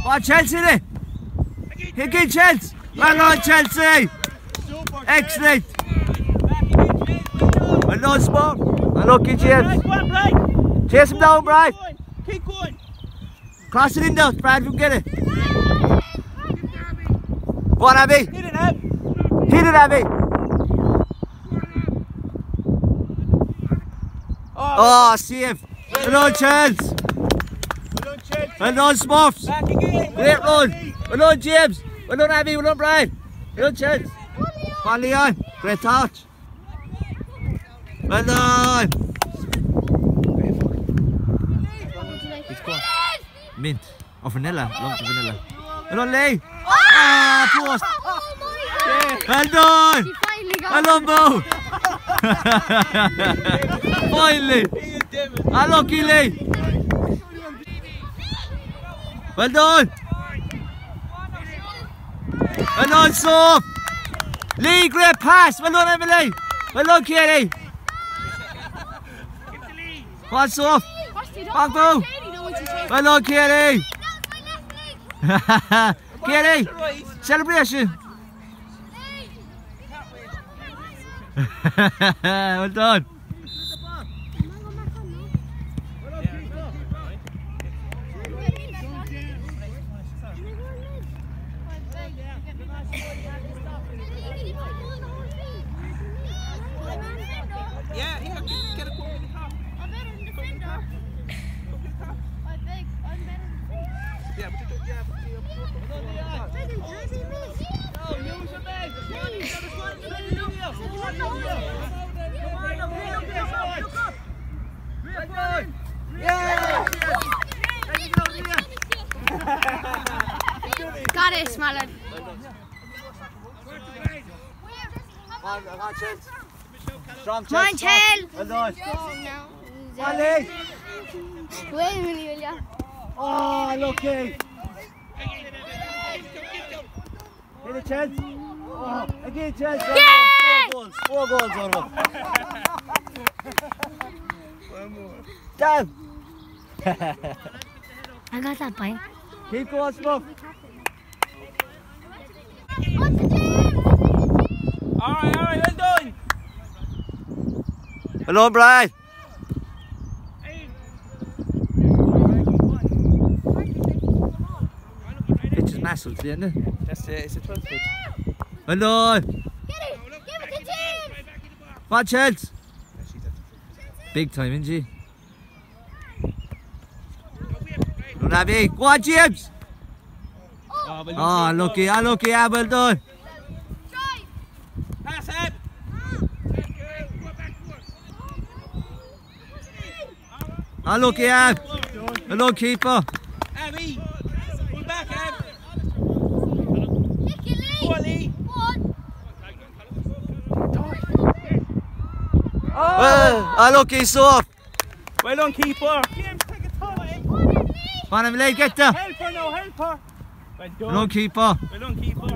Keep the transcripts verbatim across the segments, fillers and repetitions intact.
on, Chelsea there. Again, Chelsea. Well done, Chelsea. Excellent. Well done, Smurf. Unlucky, James. Chase him down, Brad. Keep going. Cross it in there, Brad, if you can get it. Go on, Abby. Hit it, Ab. Hit it, Abby. Oh, Oh, save. Well done, Chelsea. Well done, Smurfs. Back again. Great run. Well done, James. Well done, Abby. Well done, Brian. Well done, Chelsea. Come on, Leon. Great touch. Well done. Mint. Or vanilla. Love the vanilla. Well done, Lee. Ah, post. Well done. Well done, Bo. Finally. Unlucky, Lee. Well done. Well done, Soap. Lee, great pass. Well done, Emily. Well done, Katie. Come on, Soap. Back, Bo. Well done, Katie. Katie, celebration. Well done. Yeah, here, get, get a cup in the top. I'm better than defender. I'm big. I'm better than defender. Yeah, but you do, yeah, but you do. No, use your bag. The one, he's got a one. Come on, look up. Real good. Yeah. Got it, my lad. Come on, Chelsea. Strong, Come on, Chelsea. Chel. Well done. Come on, Lee. Wait a minute, Julia. Oh, lucky. Hit it, Chelsea. Oh, again, Chelsea. Yeah! Four goals. Four goals on one. One more. Damn. I got that bite. Keep going, Smurf. Alright, alright, well done. Hello, Brian. Pitch is massive, isn't it? That's it, it's a twelve pitch. Well done. Get it! Give it to James! Come on, Chelsea. Big time, isn't she? Go on, Abby. Go on, James. Oh, well, Oh, lucky, oh, lucky, yeah, well done. pass, Ab. Oh, lucky, Ab. Well done, keeper. Abby. Pull back, Ab. Nicky Lee! Go on, Lee. Well, oh, lucky, soft. Well done, keeper. James, take a touch. Come on, Emily, get there. Help her now, help her. Well done. Well done, keeper. Well done, keeper.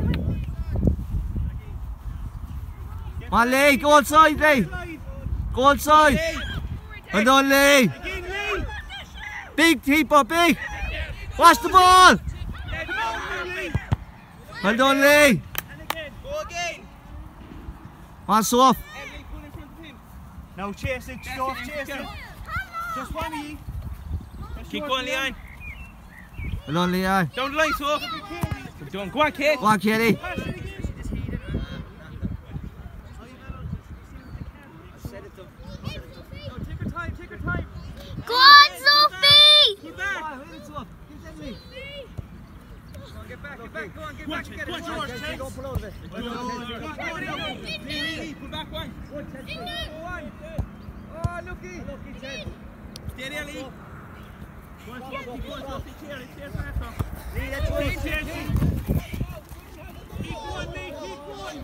Come on, Lee, go outside, Lee. Go outside. Well done, Lee. Again, Lee. Big keeper, big. Watch the ball. Come on, Lee. Well done, Lee. And again. Go again. Come on, soft. Lee, pull in front of him. Now chase it, stop, chase it. Just one of you. Keep going, Leon. Well done, Leon. Down the line, so. Well done. Go on, Kate. Go on, Katie. Go on, Sophie! Pull back. Get back, get back, go on, get back, get it. George, Chase. Pull back one. Go on. Oh, looky. Stay there, Lee. Go on, keep going, Sophie. Cheer it, cheer it faster. Lee, that's what it is. Keep going, Lee, keep going.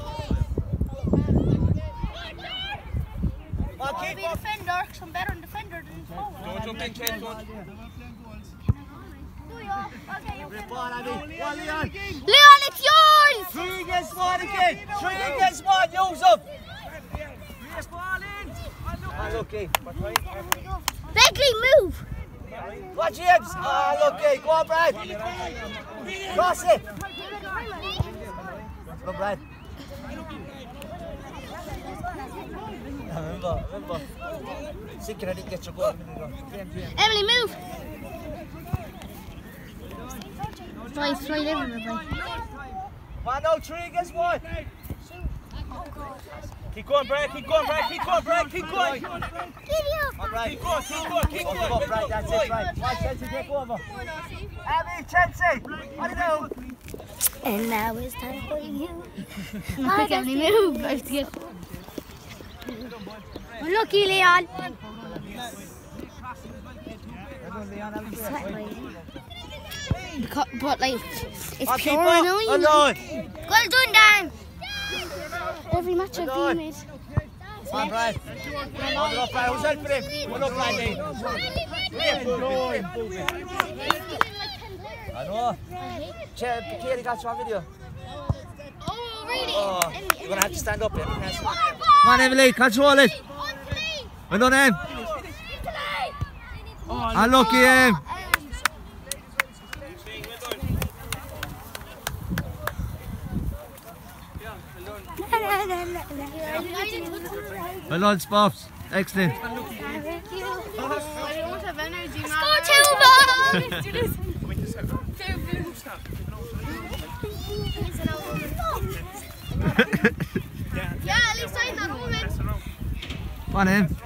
I'll be a defender, because I'm better than defender than forward. Don't jump in, Kate, don't. Do you? Okay, you're Go on, Abby. Go on, Leon. Leon, it's yours! Three against one again. Three against one. Use them. Yes, ball in. Ah, lucky. Begley, move! Go on, James. Oh, lucky. Go on, Brad. Cross it. Go on, Brad. Remember, remember. Thinking I didn't get your goal a minute ago. Emily, move. Fly, fly over the boy. One, no, three against one. Keep going, Brad. Keep going, Brad. Keep going, Brad. Keep going. Come on, Brad. Keep going, keep going, keep Don't going. give up, Brad. That's it, Brad. Why Chelsea take over? Abby, Chelsea. What do you do? And now it's time for you. Quick, Emily, move. I have to get. Unlucky, Leon. But like, it's Oh, pure keep annoying. up. Alone. Well done, Dan. Every match I've been in. Come on, Brad. Hold it up, Brad. Who's helping him? Hold up, Brad. I know. Check, Katie got you on video. Oh, really? Oh, you're going to have to stand up here. Come on, Emily. Control it. Well done, Em. Unlucky, Em. Well done, Smurfs. Excellent. Score two balls! Yeah, at least I'm not home. Come on, Em.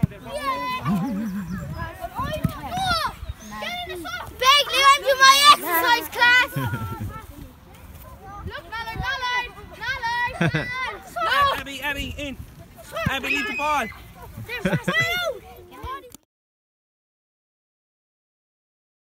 Beg Leon to my exercise class! Look, Mallard, Mallard! Mallard! Abby, Abby, in. Abby, leave the ball.